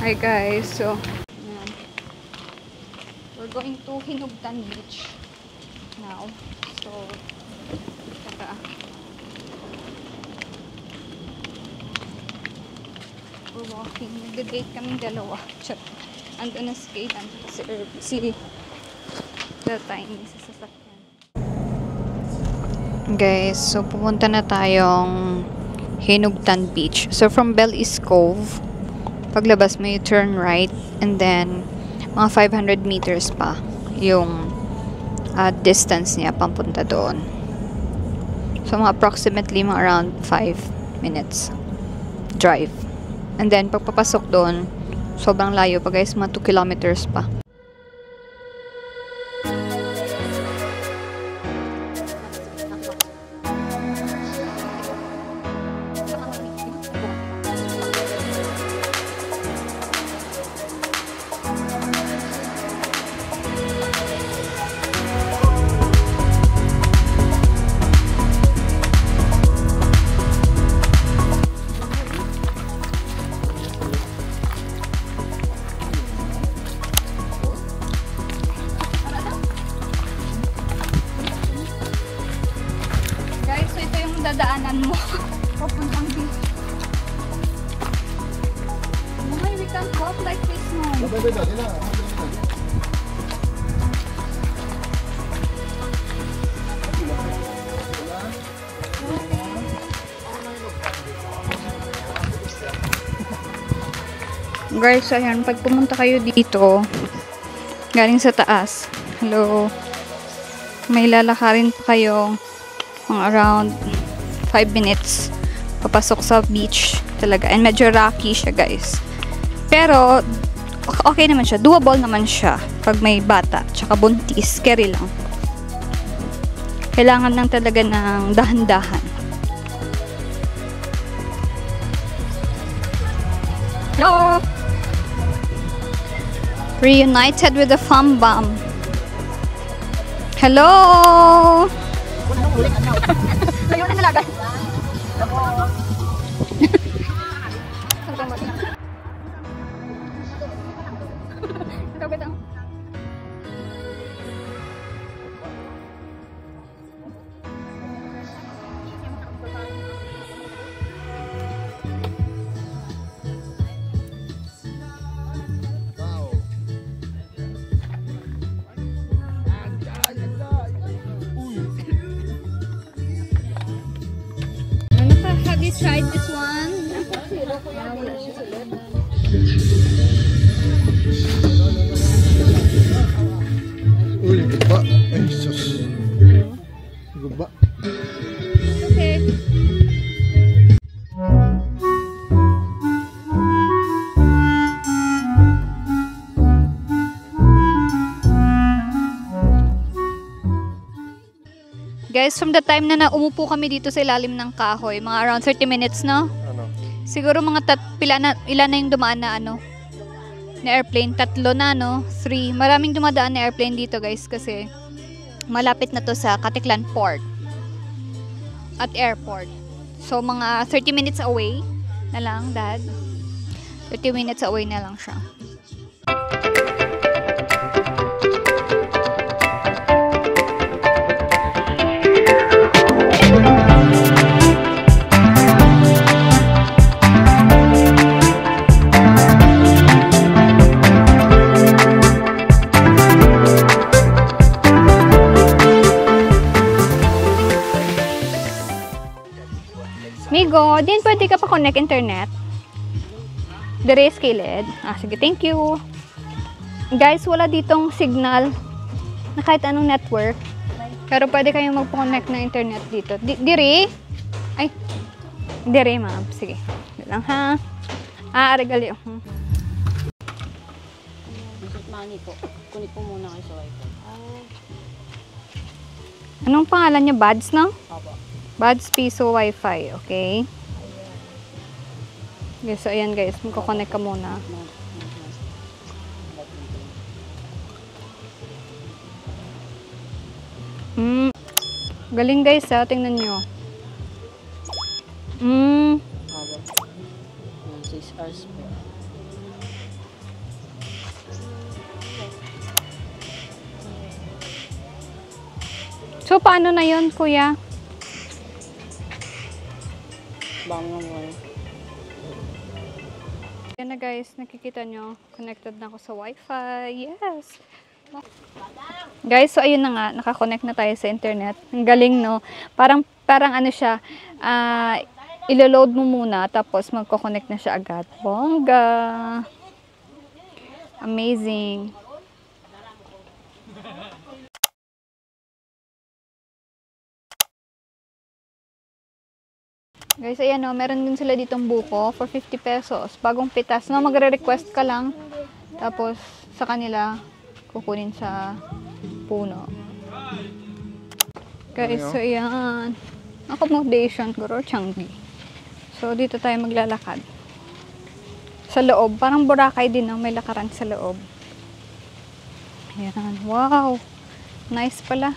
Hi guys, so we're going to Hinugtan Beach now. So we're walking. Nag-date kaming dalawa. Andun na skate si the tiny sa sasakyan. Guys, so pupunta na tayong Hinugtan Beach. So from Belize Cove, paglabas mo you turn right and then mga 500 meters pa yung distance niya papunta doon. So mga approximately mga around 5 minutes drive. And then pagpapasok doon, sobrang layo pa guys, mga 2 kilometers pa. Dadaanan mo papuntang beach. Why we can't walk like this now? Guys, ayan, pag pumunta kayo dito galing sa taas, hello, may lalakarin pa kayo around 5 minutes papasok sa beach talaga. And medyo rocky siya guys. Pero okay naman siya. Doable naman siya pag may bata tsaka buntis. Scary lang. Kailangan lang talaga ng dahan-dahan. Hello! Reunited with the fam bam. Hello! Ayaw na nalagan. Have you tried this one? Uy, guba. Ay, sus. Guba. Okay. Guys, from the time na umupo kami dito sa ilalim ng kahoy, mga around 30 minutes, no? Ano? Siguro mga ilan na yung dumaan na na airplane. 3 na, no? 3. Maraming dumadaan na airplane dito, guys, kasi malapit na to sa Katiklan Port at airport. So, mga 30 minutes away na lang, Dad. 30 minutes away na lang siya. Migo, din pwede ka pa connect internet? Dire skilled. Sige, thank you. Guys, wala ditong signal na kahit anong network. Pero pwede kayong magpa-connect ng internet dito. Dire? Ay, dire ma'am. Sige. Dito lang ha. Regali. Mani po. Kunin po muna kayo sa wifi. Anong pangalan niya? Buds, no? Opo. Buds Piso Wi-Fi, okay? Okay, so ayan guys, magkoconnect ka muna. Galing guys ha, tingnan nyo. 6 hours po. So, paano na yun, kuya? Bangon mo. Yan na guys, nakikita nyo, connected na ako sa wifi. Yes! Guys, so ayun na nga, nakakonect na tayo sa internet. Ang galing, no? Parang ano siya, ilo-load mo muna, tapos magko-connect na siya agad. Bongga! Amazing! Guys, ayan o, meron din sila ditong buko for 50 pesos. Bagong pitas. No, magre-request ka lang. Tapos, sa kanila, kukunin sa puno. Guys, so ayan. Accommodation, Guro Changi. So, dito tayo maglalakad. Sa loob. Parang Boracay din, no? May lakaran sa loob. Ayan. Wow! Nice pala.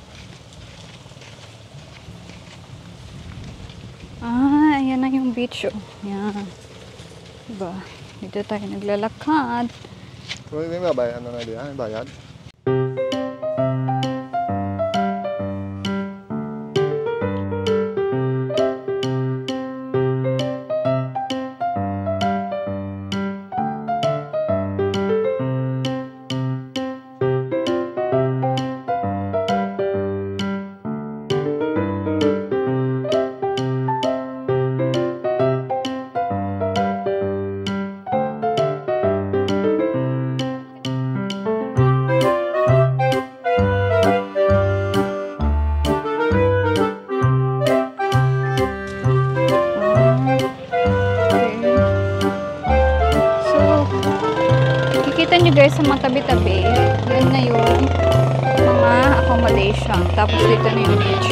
Ayan na yung beach, oh. Ayan. Diba? Dito tayo naglalakad. May babayad na diyan? May bayad? Guys, sa mga tabi-tabi, yun na yung mga accommodation. Tapos dito na yung beach.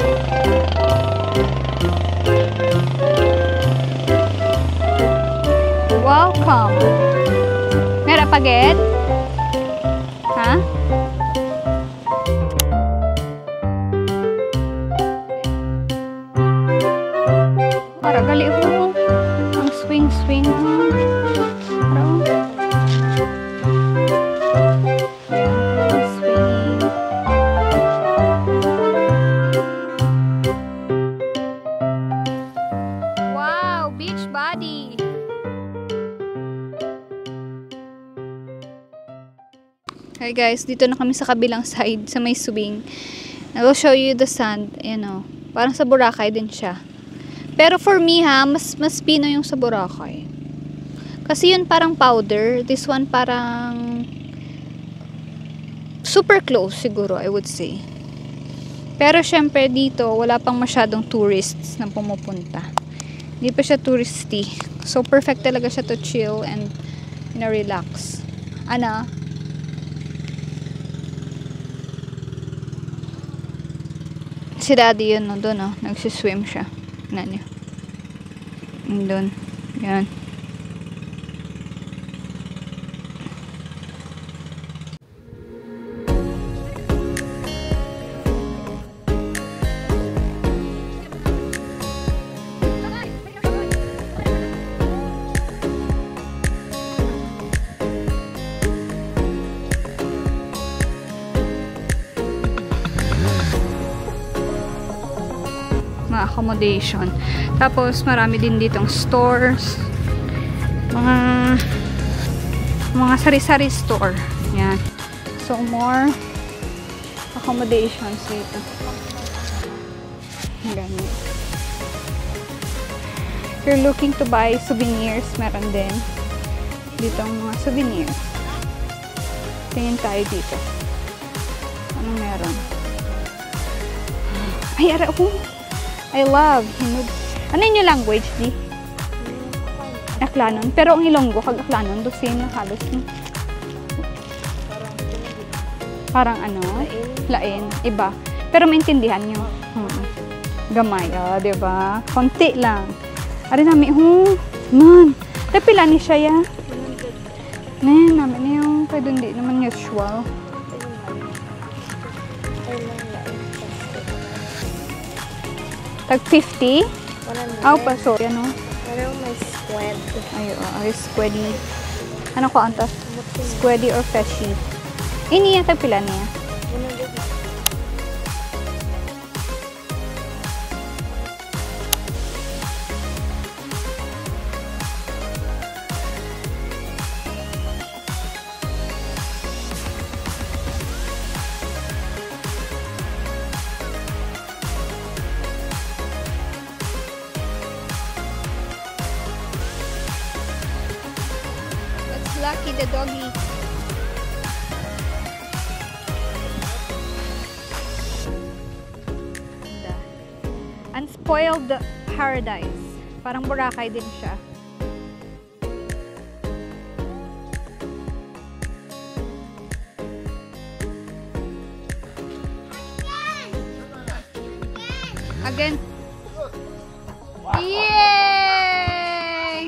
Welcome! Meron paget? Ha? Para gali ho. Ang swing-swing ho. Hi guys, dito na kami sa kabilang side, sa may swing. I will show you the sand, you know. Parang sa Boracay din siya. Pero for me ha, mas pino yung sa Boracay. Kasi yun parang powder, this one parang super close siguro, I would say. Pero syempre dito, wala pang masyadong tourists na pumupunta. Hindi pa siya touristy. So perfect talaga siya to chill and, you know, relax. Ana? Si daddy yun, no, doon, no, nagsiswim siya. Tignan niyo. Doon. Yan. Accommodation. Tapos marami din ditong stores. Mga sari-sari store. Yan. So more accommodations dito. Ganun. If you're looking to buy souvenirs, meron din ditong mga souvenirs. Tingin tayo dito. Anong meron? Ay, ara, I love hinog. Ano yung language di? Aklanon. Pero ang Ilonggo kag Aklanon do same na halos. Parang ano? Lain. Iba. Pero maintindihan nyo. Gamay. Di ba? Konti lang. Ari namin, man. Tapila ni siya ya. Namin yung pwede hindi naman usual. Tag 50? Aw, paso. Yan o. Parang may squid. Ay, squiddy. Ano ko antas? Squiddy or fishy. Ini yan tagpila niya. Lucky, the doggy. Ganda. Unspoiled Paradise. Parang Boracay din siya. Again. Yay!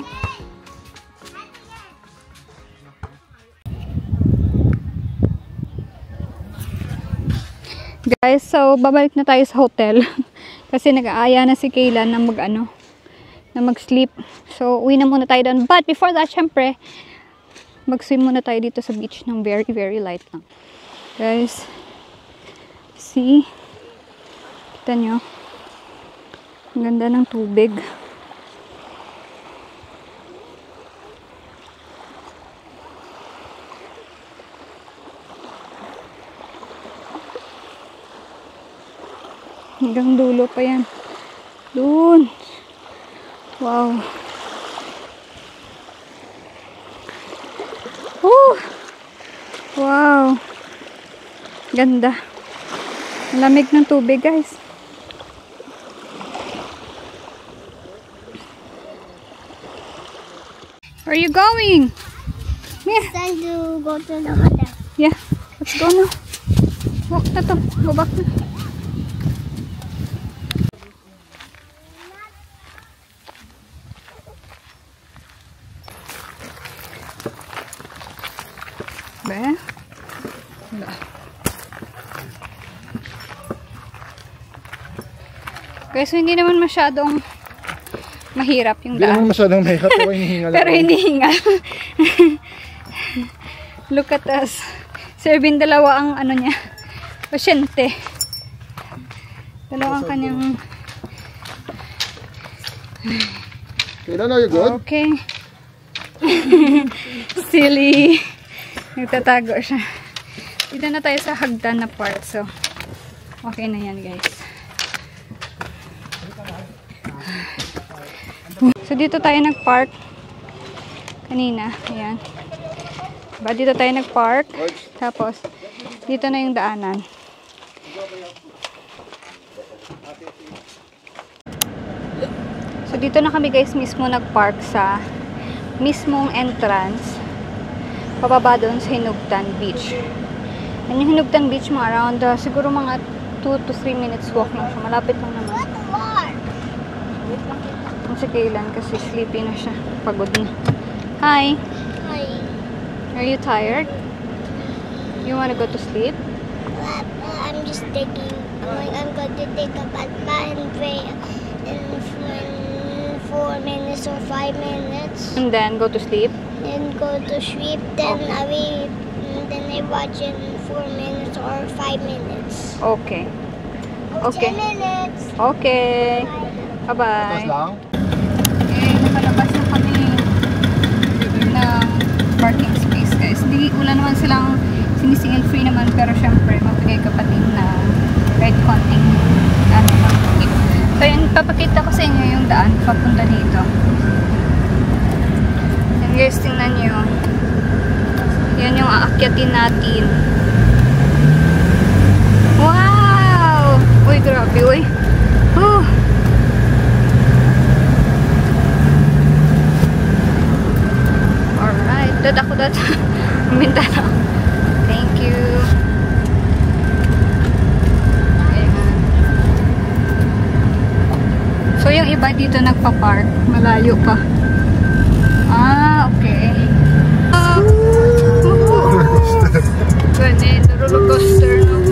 Guys, so babalik na tayo sa hotel kasi nag-aaya na si Kayla na mag-sleep. So uwi na muna tayo doon. But before that, syempre, mag-swim muna tayo dito sa beach ng very, very light lang. Guys, see? Kita nyo? Ang ganda ng tubig. Hanggang dulo pa yan. Doon. Wow. Wow. Ganda. Lamig ng tubig, guys. Where are you going? Here. Time to go to the hotel. Yeah. Let's go now. Walk na to. Go back na. Be? Wala. Guys, so hindi naman masyadong mahirap yung Hindi daan. naman masyadong mahirap pero hinihingal. Pero hinihingal. Look at us. Serving dalawa ang ano niya. Pasyente. Dalawa ang kanyang... Kailan, are you good? Okay. Silly. Nagtatago siya. Dito na tayo sa hagdan na part. So, okay na yan, guys. So, dito tayo nag-park. Kanina. Ayan. Diba, dito tayo nag-park. Tapos, dito na yung daanan. So, dito na kami, guys, mismo nag-park sa mismong entrance. Pababa doon sa Hinugtan Beach. And yung Hinugtan Beach, mga around, siguro mga 2 to 3 minutes walk lang siya. Malapit lang naman. Kung si Kaylan kasi sleepy na siya. Pagod na. Hi! Hi. Are you tired? You wanna go to sleep? I'm just taking. I'm going to take a bath and pray in 4 minutes or 5 minutes. And then go to sleep? Then go to sleep. Then I watch in 4 minutes or 5 minutes. Okay. Okay. 10 minutes. Okay. Tapos Bye-bye. lang. Okay, nakalabas na kami ng parking space, guys. Wala naman silang sinisingil, free naman, pero syempre mabigay ka pa din na kahit konting tip. So yun, papakita ko sa inyo yung daan papunta dito. Yan, guys, tingnan nyo. Yan yung aakyatin natin. Wow! Uy, grabe, uy. Alright, dad ako dad. Mindanao. Thank you. Ayan. So yung iba dito nagpa-park, malayo pa. Ah, okay. Good, roller coaster, no?